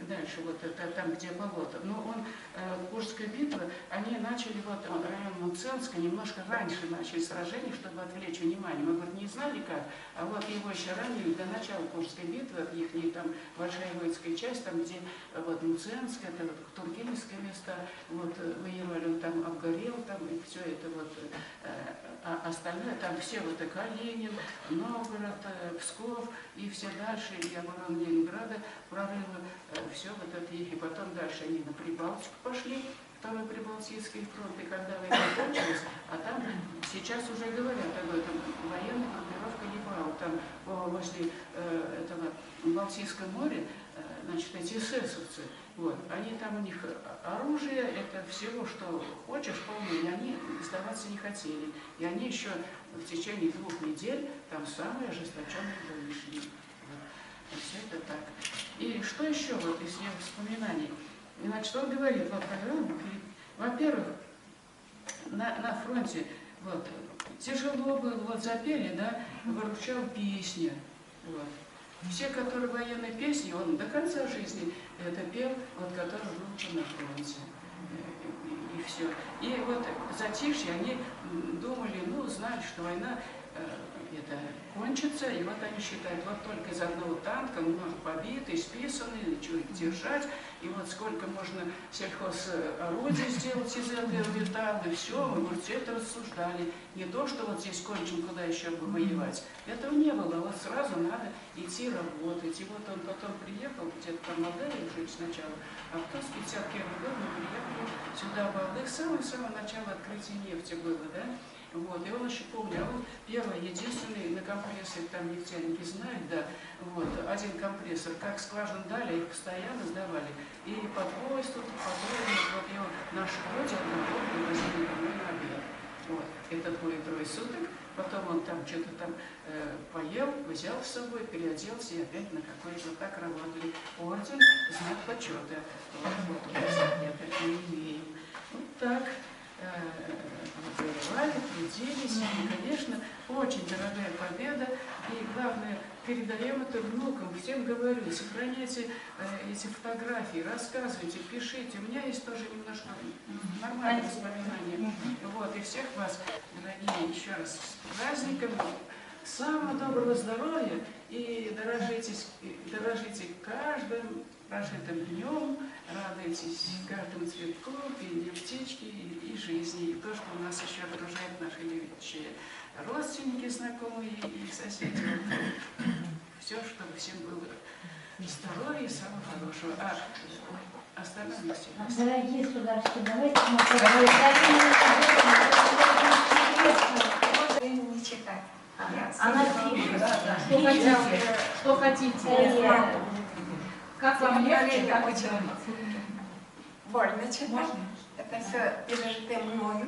дальше, вот это, там, где болото. Но он, Курская битва, они начали, вот район Мценска, немножко раньше начали сражение, чтобы отвлечь внимание. Мы, говорит, не знали как, а вот его еще ранее, до начала Курской битвы, их там большая воинская часть, там, где вот Мценск, это вот, Тургеневское место, вот воевали, он там обгорел, там, и все это вот, а остальное, там все вот и Калинин, Новгород, Псков, и все дальше, и оборона Ленинграда, прорывы, все вот это их, и потом дальше они на Прибалтику пошли, Второй Прибалтийский фронт, и когда война кончилась, а там сейчас уже говорят об этом, военная группировка Ебау, там возле этого Балтийского моря, значит, эти эсэсовцы, вот, они там, у них оружие, это всего, что хочешь, полное, и они сдаваться не хотели. И они еще в течение 2 недель там самые ожесточенные бои шли. Вот. Все это так. И что еще вот из его воспоминаний? Значит, он говорит, вот, во-первых, на фронте вот, тяжело было, вот запели, да, выручал песня. Вот. Все, которые военные песни, он до конца жизни это пел, вот, который выучил на фронте. И все. И вот затишье, они думали, ну, знали, что война это кончится, и вот они считают, вот только из одного танка много побитый, списанный, ничего их держать, и вот сколько можно сельхозорудий сделать из этого металла, и все, мы, говорит, все это рассуждали. Не то, что вот здесь кончим, куда еще бы воевать. Этого не было, вот сразу надо идти работать. И вот он потом приехал, где-то там Молдавии жить сначала, а потом с 51 года мы приехали сюда, в Балдых, самое-самое начало открытия нефти было, да? Вот, и он еще помнил, он первый, единственный на компрессоре, там нефтяники знают, да, вот, один компрессор, как скважин дали, их постоянно сдавали, и по поезд тут, по поезд, вот его наши люди одного возили домой на обед. Вот, это 2-3 суток, потом он там что-то там поел, взял с собой, переоделся и опять на какой-то так работали. Орден, знак почета. Вот у нас это не имеем. Вот так. Воевали, трудились, и, конечно, очень дорогая победа, и главное, передаем это внукам, всем говорю, сохраняйте эти фотографии, рассказывайте, пишите, у меня есть тоже немножко нормальные воспоминания, вот, и всех вас, дорогие, еще раз с праздником, самого доброго здоровья, и дорожите каждым прожитым днем, радуйтесь каждому цветку, пению птички и жизни, и то, что у нас еще окружает наши любящие родственники, знакомые и соседи. Все, чтобы всем было здоровья и самого хорошего. А остальное не все. Дорогие сударышки, давайте мы поговорим. Не читать. Она пишет. Что хотите. Как вам легче, так и больно читать. Это все пережитое мною.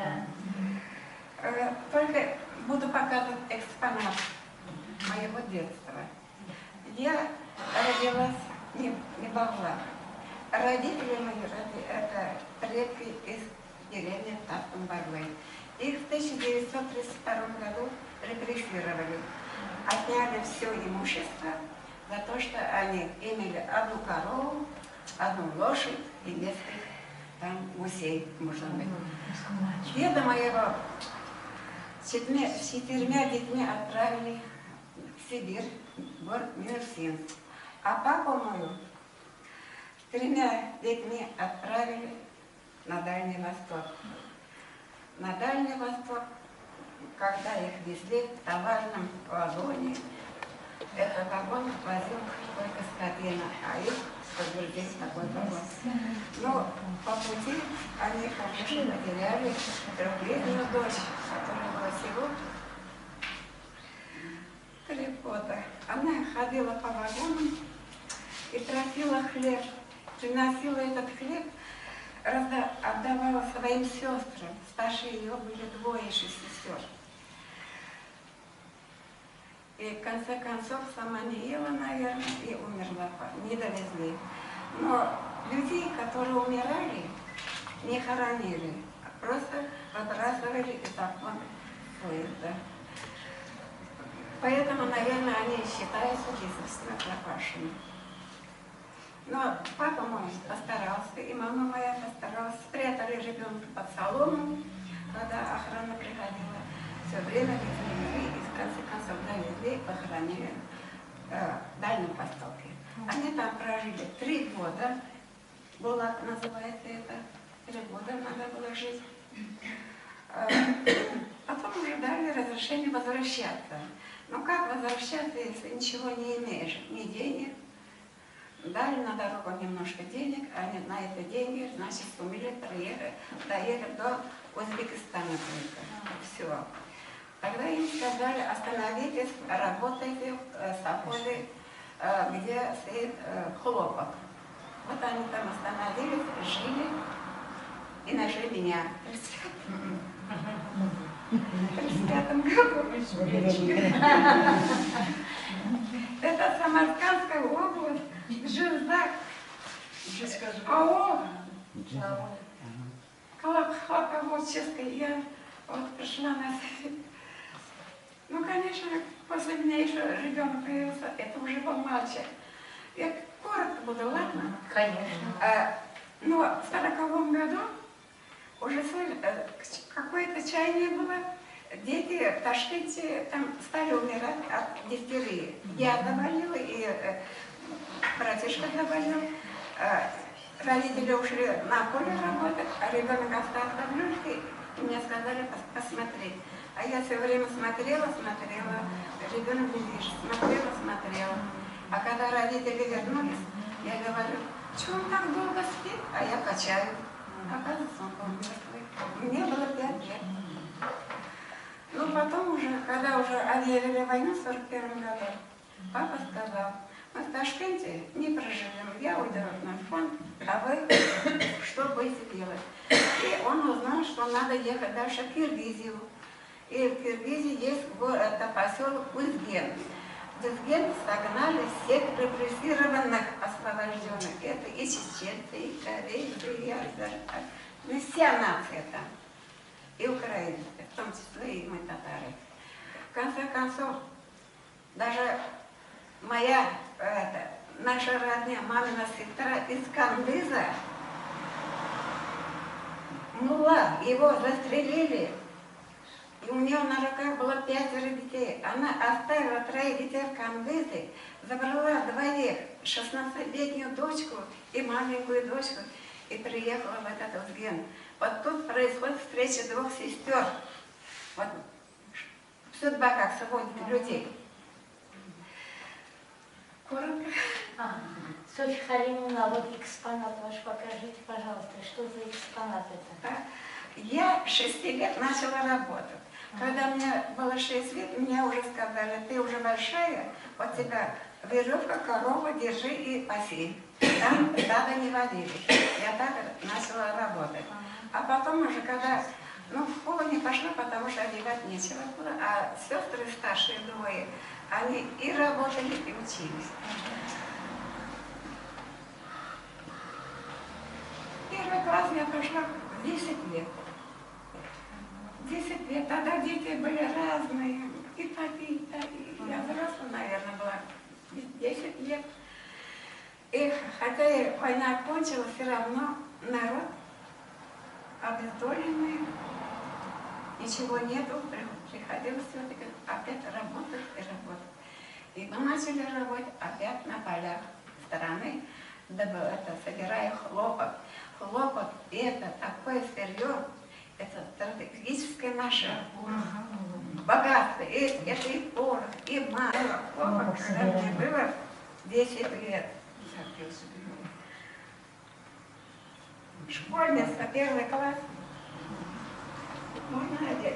Да. Только буду показывать экспонат моего детства. Я родилась не могла. Родители мои, это предки из деревни Тафтон-Барвей. Их в 1932 году репрессировали. Отняли все имущество за то, что они имели одну корову, одну лошадь и несколько там гусей, можно быть. Деда моего с 4 детьми отправили в Сибирь, в город Минусинск. А папу мою с 3 детьми отправили на Дальний Восток. На Дальний Восток, когда их везли в товарном вагоне, этот вагон возил только скотина, а их подвергли такой вагон. Но по пути они, конечно, потеряли 3-летнюю дочь, которая была всего 3 года. Она ходила по вагонам и тропила хлеб, приносила этот хлеб, отдавала своим сестрам. Старше ее были 2 сестер. И в конце концов сама не ела, наверное, и умерла, не довезли. Но людей, которые умирали, не хоронили, а просто выбрасывали из окон поезда. Поэтому, наверное, они считаются естественно пропавшими. Но папа мой постарался, и мама моя постаралась. Спрятали ребенка под солому, когда охрана приходила. Все время везли, и в конце концов довезли, похоронили в Дальнем Востоке. Они там прожили 3 года. Булак называется это. 3 года надо было жить. Потом уже дали разрешение возвращаться. Но как возвращаться, если ничего не имеешь? Ни денег. Дали на дорогу немножко денег, а на это деньги, значит, сумели доехать до Узбекистана только. Все. Тогда им сказали, остановитесь, работайте в совхозе, где стоит хлопок. Вот они там остановились, жили и нашли меня в 35 году. Это Самаркандская область, Жизак, АО, Хлопководческая. Я вот пришла на свет. Ну, конечно, после меня еще ребенок появился, это уже был мальчик. Я коротко буду, ладно? Конечно. Но в 40-м году уже какое-то чаяние было. Дети в Ташкенте там стали умирать от дифтерии. Я заболела, и братишка заболел. Родители ушли на поле работать, а ребенок остался в люльке, и мне сказали посмотреть. А я все время смотрела, ребенок не движется, смотрела. А когда родители вернулись, я говорю, что он так долго спит? А я качаю. Оказывается, он был мертвый. Мне было 5 лет. Ну, потом уже, когда уже объявили войну в 41 году, папа сказал, мы в Ташкенте не проживем, я уйду на фронт, а вы что будете делать? И он узнал, что надо ехать дальше в Киргизию. И в Киргизии есть это поселок Узген. В Узген согнали всех репрессированных освобожденных. Это и чеченцы, и корейцы, и азербайджанцы. Ну, вся нация там. И украинцы, в том числе и мы, татары. В конце концов, даже наша родня, мамина сестра из Кандыза, мулла, его застрелили. И у нее на руках было 5 детей. Она оставила 3 детей в Кандызе, забрала 2, 16-летнюю дочку и маленькую дочку, и приехала в этот Узген. Вот тут происходит встреча 2 сестер. Вот судьба как сводит людей. Коротко. Софья Халимовна, вот экспонат ваш покажите, пожалуйста, что за экспонат это? Я 6 лет начала работать. Когда мне было 6 лет, мне уже сказали, ты уже большая, вот тебя веревка, корова, держи и паси. Там стадо не водили. Я так начала работать. А потом уже, когда в школу не пошла, потому что одевать нечего было, а сестры старшие 2, они и работали, и учились. Первый класс я пошла в 10 лет. 10 лет, тогда дети были разные, и такие-то, и я взрослая, наверное, была 10 лет. И хотя и война кончилась, все равно народ обездоленный, ничего нету, приходилось все-таки опять работать и работать. И мы начали работать опять на полях стороны, собирая хлопок. Хлопок – это такое сырье, это стратегическое наше богатство. Это и порох, и масло. Хлопок, когда мне было 10 лет. Школьница, 1 класс. Можно одеть?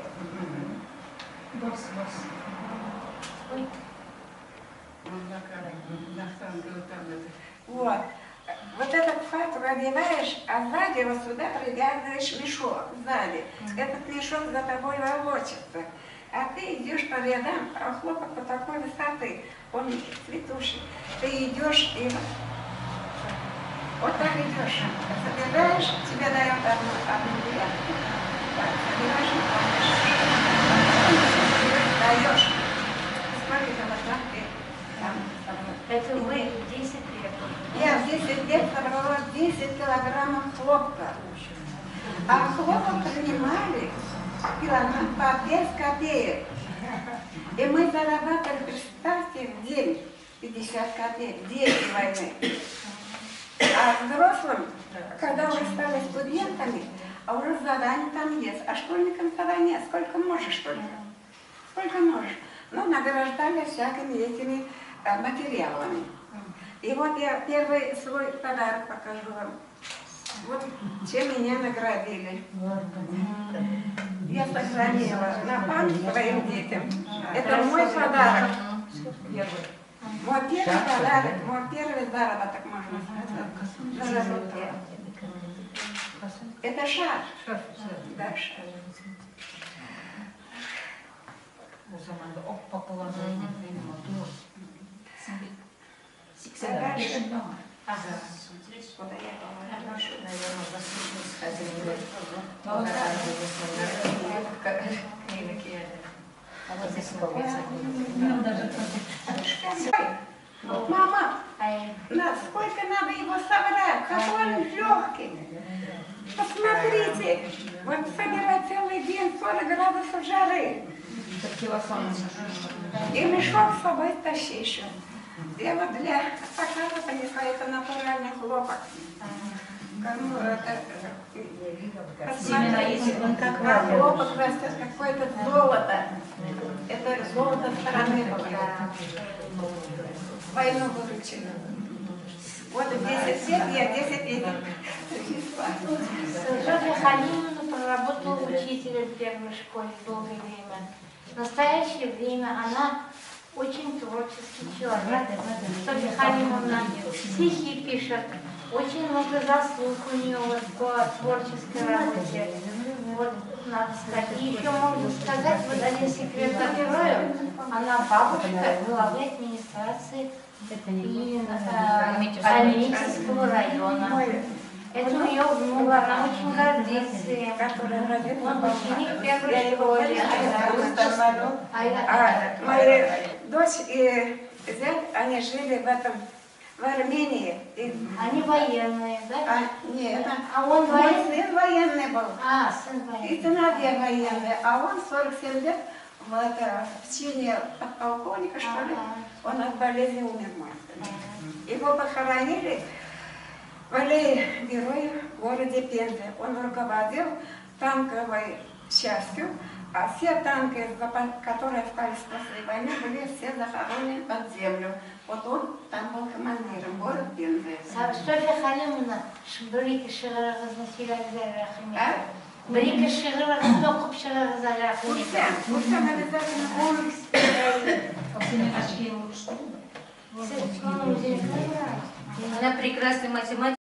Вот. Вот этот фартук одеваешь, а сзади вот сюда привязываешь мешок, сзади. Этот мешок за тобой волочится. А ты идешь по рядам, а хлопок по такой высоты, он цветущий. Ты идешь и вот так идешь. Собираешь, тебе дают одну девятку. Так, собираешь, даешь. Сколько вот так ты там. Это вы 10 лет. Я в 10 лет собрала 10 килограммов хлопка. А хлопок принимали килограмм по 5 копеек. И мы зарабатывали, представьте, в день 50 копеек, дети войны. А взрослым, когда уже стали студентами, а уже задание там есть. А школьникам задание сколько можешь только. Сколько можешь. Ну, награждали всякими этими материалами. И вот я первый свой подарок покажу вам. Вот чем меня наградили. Я сохранила на память своим детям. Это мой подарок. Мой первый подарок, мой первый заработок, можно сказать. Заработок. Это шар. Да, шар. O zaman da ok papalarına benim adım. А дальше. Ага. Куда я положила? Наверное, заслуженно сходили. А вот здесь Мама, Ай, сколько надо его собрать? Какой он легкий. Посмотрите, вот собирать целый день 40 градусов жары. И мешок с собой тащи еще. Я вот для показа понесла, это натуральный хлопок. Кому это... Посмотрите, как хлопок растет, какое-то золото. Это золото страны было. Войну выручили. Вот 10 лет, я 10 лет принесла. Софья Халимовна проработала учителем в первой школе долгое время. В настоящее время она очень творческий человек. Софья Халимовна стихи пишет, очень много заслуг у нее вот по творческой работе. Вот, надо сказать. И еще можно сказать, вот один секрет открою, она бабушка главы администрации Альметьевского района. Это у нее внук, она очень гордится им. Он ученик первой школы. Моя дочь и зять, они жили в Армении. Они военные, да? Нет, А он мой военный? сын военный был. А, сын военный. И сыновья военные, а он 47 лет в чине подполковника, что ли, он от болезни умер, мой сын. Его похоронили в аллее Героев в городе Пензе. Он руководил танковой частью, а все танки, которые остались после войны, были все захоронены под землю. Вот он там был командиром, город Пензе. Софья Халимовна, бір-екі шығарыңызды сөйлеңіздер, рахмет. Бір-екі шығарыңызды оқып шығарыңыздар, рахмет. Пусть обязательно. Сіз соның өзіне қалай? Она прекрасный математик.